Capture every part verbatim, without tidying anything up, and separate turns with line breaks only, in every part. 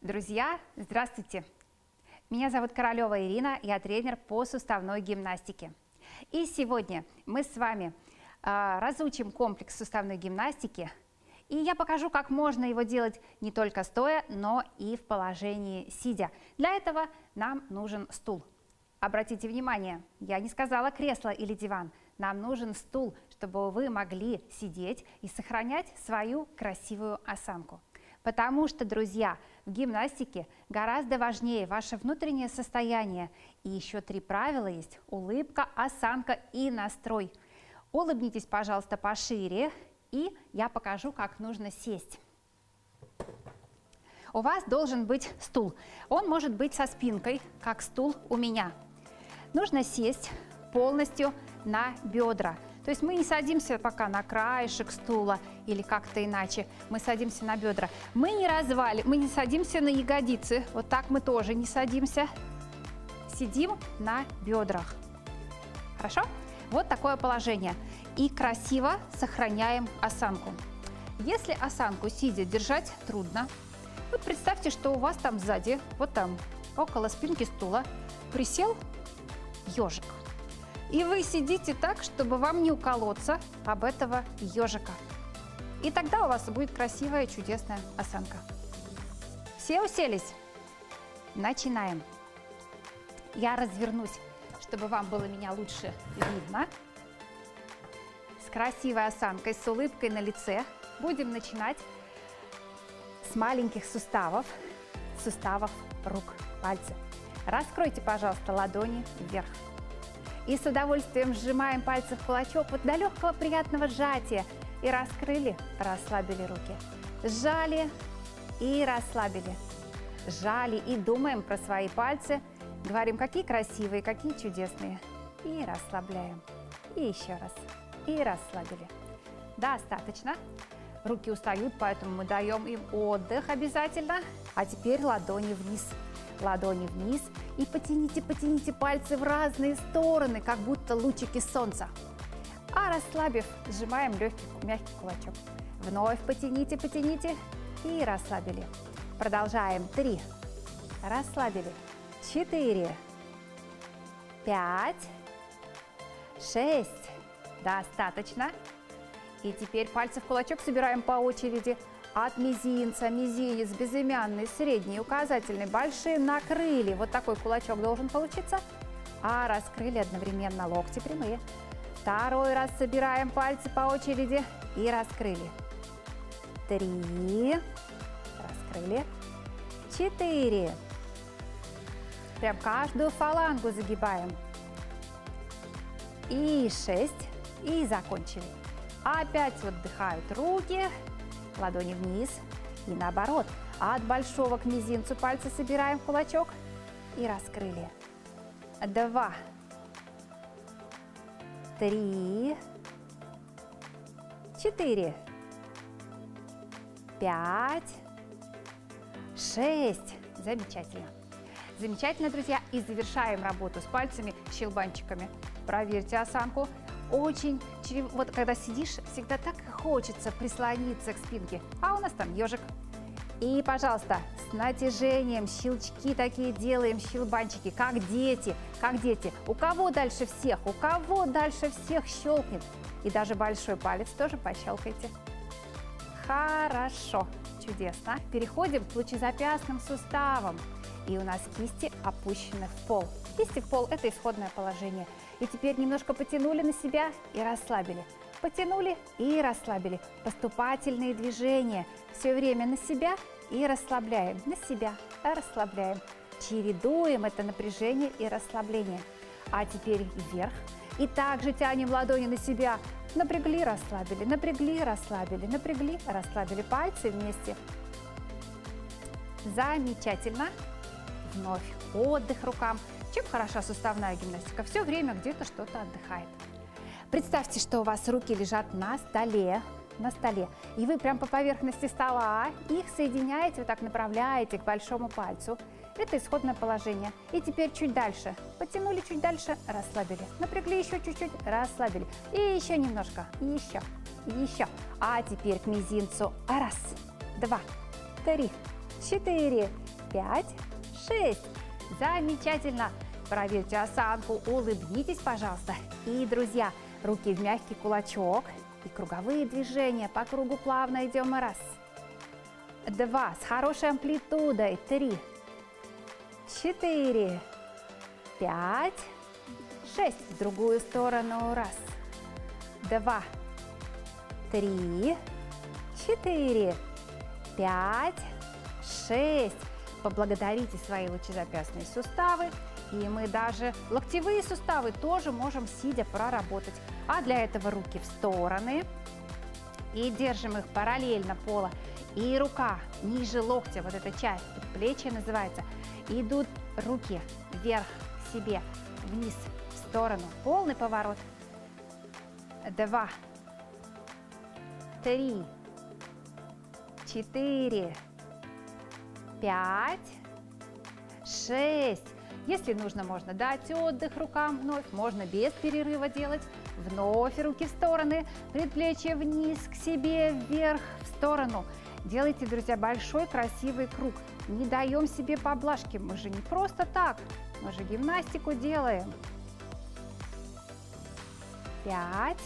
Друзья, здравствуйте! Меня зовут Королева Ирина, я тренер по суставной гимнастике. И сегодня мы с вами э, разучим комплекс суставной гимнастики, и я покажу, как можно его делать не только стоя, но и в положении сидя. Для этого нам нужен стул. Обратите внимание, я не сказала кресло или диван, нам нужен стул, чтобы вы могли сидеть и сохранять свою красивую осанку. Потому что, друзья, в гимнастике гораздо важнее ваше внутреннее состояние. И еще три правила есть: улыбка, осанка и настрой. Улыбнитесь, пожалуйста, пошире, и я покажу, как нужно сесть. У вас должен быть стул. Он может быть со спинкой, как стул у меня. Нужно сесть полностью на бедра. То есть мы не садимся пока на краешек стула или как-то иначе, мы садимся на бедра. Мы не развали, мы не садимся на ягодицы, вот так мы тоже не садимся. Сидим на бедрах. Хорошо? Вот такое положение. И красиво сохраняем осанку. Если осанку сидя держать трудно, вот представьте, что у вас там сзади, вот там, около спинки стула, присел ежик. И вы сидите так, чтобы вам не уколоться об этого ежика. И тогда у вас будет красивая, чудесная осанка. Все уселись? Начинаем. Я развернусь, чтобы вам было меня лучше видно. С красивой осанкой, с улыбкой на лице. Будем начинать с маленьких суставов, суставов рук, пальцев. Раскройте, пожалуйста, ладони вверх. И с удовольствием сжимаем пальцы в кулачок вот до легкого приятного сжатия. И раскрыли, расслабили руки. Сжали и расслабили. Сжали и думаем про свои пальцы. Говорим, какие красивые, какие чудесные. И расслабляем. И еще раз. И расслабили. Достаточно. Руки устают, поэтому мы даем им отдых обязательно. А теперь ладони вниз. Ладони вниз. И потяните, потяните пальцы в разные стороны, как будто лучики солнца. А расслабив, сжимаем легкий, мягкий кулачок. Вновь потяните, потяните и расслабили. Продолжаем. Три. Расслабили. Четыре. Пять. Шесть. Достаточно. И теперь пальцы в кулачок собираем по очереди. От мизинца, мизинец, безымянный, средний, указательный, большие накрыли. Вот такой кулачок должен получиться. А раскрыли одновременно, локти прямые. Второй раз собираем пальцы по очереди и раскрыли. Три. Раскрыли. Четыре. Прям каждую фалангу загибаем. И шесть. И закончили. Опять отдыхают руки. Ладони вниз и наоборот. От большого к мизинцу пальцы собираем в кулачок и раскрыли. Два. Три. Четыре. Пять. Шесть. Замечательно. Замечательно, друзья. И завершаем работу с пальцами, щелбанчиками. Проверьте осанку. Очень, вот когда сидишь, всегда так и хочется прислониться к спинке, а у нас там ежик. И, пожалуйста, с натяжением щелчки такие делаем, щелбанчики, как дети, как дети. У кого дальше всех, у кого дальше всех щелкнет. И даже большой палец тоже пощелкайте. Хорошо, чудесно. Переходим к лучезапястным суставам. И у нас кисти опущены в пол. Кисти в пол – это исходное положение. И теперь немножко потянули на себя и расслабили. Потянули и расслабили. Поступательные движения. Все время на себя и расслабляем. На себя, расслабляем. Чередуем это напряжение и расслабление. А теперь вверх. И также тянем ладони на себя. Напрягли, расслабили, напрягли, расслабили, напрягли, расслабили. Пальцы вместе. Замечательно. Вновь отдых рукам. Чем хороша суставная гимнастика? Все время где-то что-то отдыхает. Представьте, что у вас руки лежат на столе, на столе, и вы прям по поверхности стола их соединяете, вот так направляете к большому пальцу. Это исходное положение. И теперь чуть дальше. Потянули чуть дальше, расслабили. Напрягли еще чуть-чуть, расслабили. И еще немножко, еще, еще. А теперь к мизинцу. Раз, два, три, четыре, пять, шесть. Замечательно. Проверьте осанку, улыбнитесь, пожалуйста. И, друзья, руки в мягкий кулачок и круговые движения по кругу плавно идем. Раз, два, с хорошей амплитудой. Три, четыре, пять, шесть. В другую сторону. Раз, два, три, четыре, пять, шесть. Поблагодарите свои лучезапястные суставы. И мы даже локтевые суставы тоже можем сидя проработать. А для этого руки в стороны. И держим их параллельно пола. И рука ниже локтя, вот эта часть предплечья называется. Идут руки вверх к себе, вниз, в сторону. Полный поворот. Два, три, четыре, пять, шесть. Если нужно, можно дать отдых рукам вновь, можно без перерыва делать. Вновь руки в стороны, предплечье вниз, к себе, вверх, в сторону. Делайте, друзья, большой красивый круг. Не даем себе поблажки, мы же не просто так, мы же гимнастику делаем. Пять,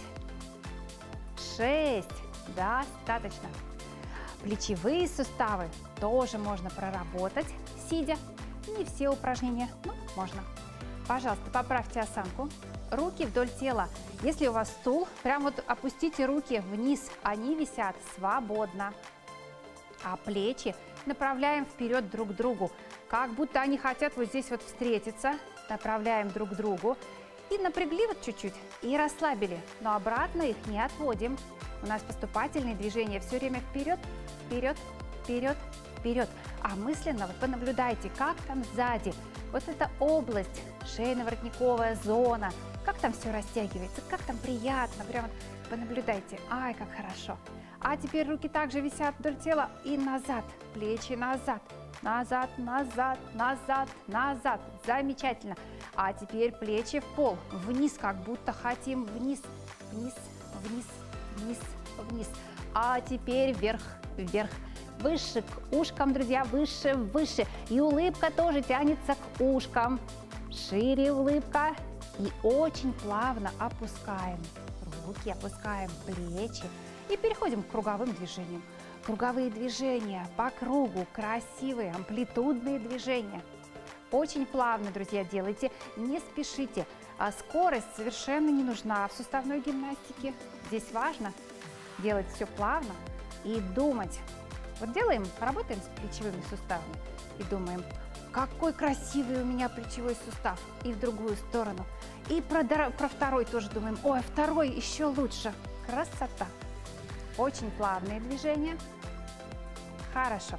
шесть, достаточно. Плечевые суставы тоже можно проработать, сидя. Не все упражнения, но можно. Пожалуйста, поправьте осанку. Руки вдоль тела. Если у вас стул, прям вот опустите руки вниз, они висят свободно. А плечи направляем вперед друг к другу, как будто они хотят вот здесь вот встретиться. Направляем друг к другу. И напрягли вот чуть-чуть, и расслабили. Но обратно их не отводим. У нас поступательные движения все время вперед, вперед, вперед, вперед. А мысленно вот понаблюдайте, как там сзади, вот эта область, шейно-воротниковая зона, как там все растягивается, как там приятно, прям вот понаблюдайте, ай, как хорошо. А теперь руки также висят вдоль тела и назад, плечи назад, назад, назад, назад, назад, замечательно. А теперь плечи в пол, вниз, как будто хотим вниз, вниз, вниз, вниз, вниз. А теперь вверх, вверх. Выше к ушкам, друзья, выше, выше. И улыбка тоже тянется к ушкам. Шире улыбка. И очень плавно опускаем руки, опускаем плечи. И переходим к круговым движениям. Круговые движения по кругу, красивые, амплитудные движения. Очень плавно, друзья, делайте, не спешите. А скорость совершенно не нужна в суставной гимнастике. Здесь важно делать все плавно и думать. Вот делаем, работаем с плечевыми суставами и думаем, какой красивый у меня плечевой сустав. И в другую сторону. И про, про второй тоже думаем, ой, второй еще лучше. Красота. Очень плавные движения. Хорошо.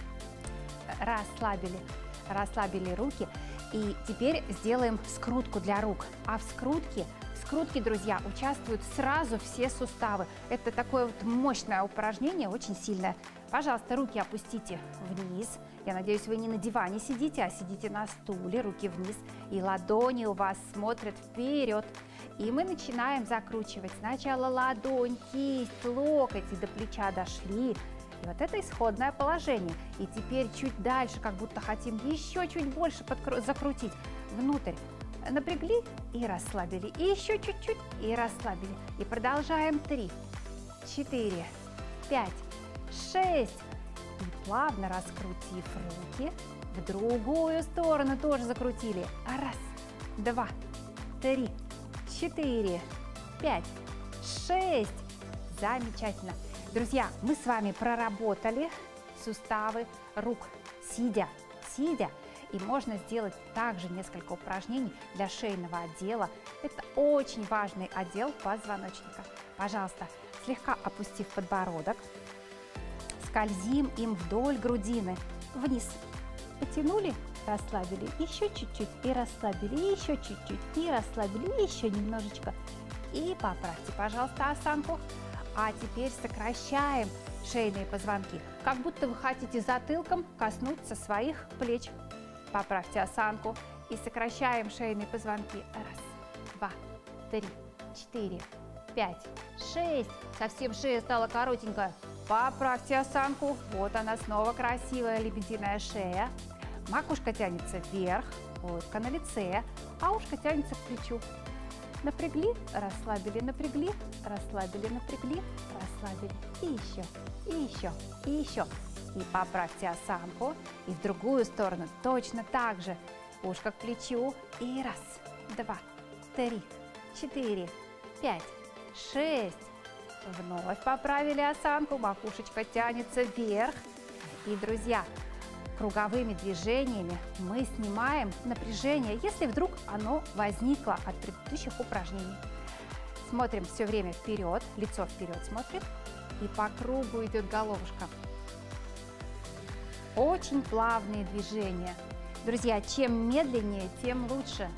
Расслабили, расслабили руки. И теперь сделаем скрутку для рук. А в скрутке, в скрутке, друзья, участвуют сразу все суставы. Это такое вот мощное упражнение, очень сильное. Пожалуйста, руки опустите вниз. Я надеюсь, вы не на диване сидите, а сидите на стуле, руки вниз. И ладони у вас смотрят вперед. И мы начинаем закручивать. Сначала ладонь, кисть, локоть, и до плеча дошли. И вот это исходное положение. И теперь чуть дальше, как будто хотим еще чуть больше закрутить внутрь. Напрягли и расслабили. И еще чуть-чуть и расслабили. И продолжаем. Три, четыре, пять, шесть. И плавно раскрутив руки, в другую сторону тоже закрутили. Раз, два, три, четыре, пять, шесть. Замечательно. Друзья, мы с вами проработали суставы рук, сидя, сидя. И можно сделать также несколько упражнений для шейного отдела. Это очень важный отдел позвоночника. Пожалуйста, слегка опустив подбородок, скользим им вдоль грудины, вниз. Потянули, расслабили, еще чуть-чуть и расслабили, еще чуть-чуть и расслабили, еще немножечко. И поправьте, пожалуйста, осанку. А теперь сокращаем шейные позвонки, как будто вы хотите затылком коснуться своих плеч. Поправьте осанку и сокращаем шейные позвонки. Раз, два, три, четыре, пять, шесть. Совсем шея стала коротенькая. Поправьте осанку. Вот она снова красивая лебединая шея. Макушка тянется вверх, улыбка на лице, а ушко тянется к плечу. Напрягли, расслабили, напрягли, расслабили, напрягли, расслабили. И еще, и еще, и еще. И поправьте осанку. И в другую сторону точно так же. Ушко к плечу. И раз, два, три, четыре, пять, шесть. Вновь поправили осанку. Макушечка тянется вверх. И, друзья, круговыми движениями мы снимаем напряжение, если вдруг оно возникло от предыдущих упражнений. Смотрим все время вперед, лицо вперед смотрит, и по кругу идет головушка. Очень плавные движения. Друзья, чем медленнее, тем лучше.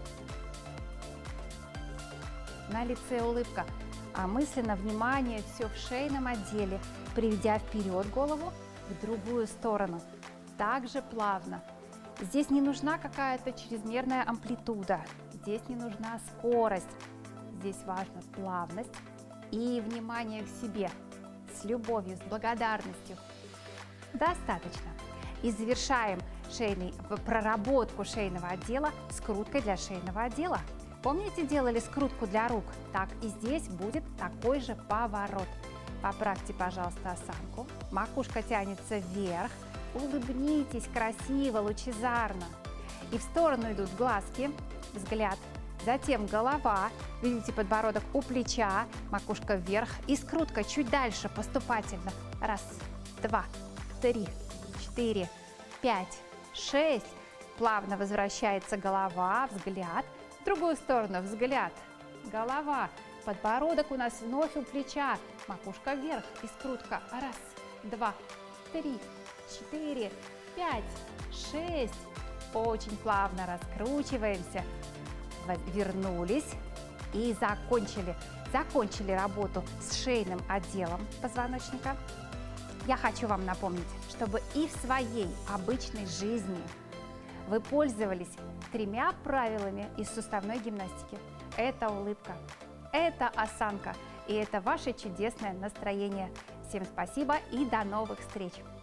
На лице улыбка, а мысленно внимание все в шейном отделе, приведя вперед голову в другую сторону. Также плавно. Здесь не нужна какая-то чрезмерная амплитуда, здесь не нужна скорость, здесь важна плавность и внимание к себе, с любовью, с благодарностью. Достаточно. И завершаем шейный, проработку шейного отдела скруткой для шейного отдела. Помните, делали скрутку для рук? Так и здесь будет такой же поворот. Поправьте, пожалуйста, осанку. Макушка тянется вверх. Улыбнитесь красиво, лучезарно. И в сторону идут глазки, взгляд. Затем голова, видите, подбородок у плеча, макушка вверх. И скрутка чуть дальше, поступательно. Раз, два, три, четыре, пять, шесть. Плавно возвращается голова, взгляд. В другую сторону взгляд, голова. Подбородок у нас вновь у плеча, макушка вверх. И скрутка. Раз, два, три, четыре, пять, шесть. Очень плавно раскручиваемся. Вернулись и закончили. Закончили работу с шейным отделом позвоночника. Я хочу вам напомнить, чтобы и в своей обычной жизни вы пользовались тремя правилами из суставной гимнастики. Это улыбка, это осанка и это ваше чудесное настроение. Всем спасибо и до новых встреч!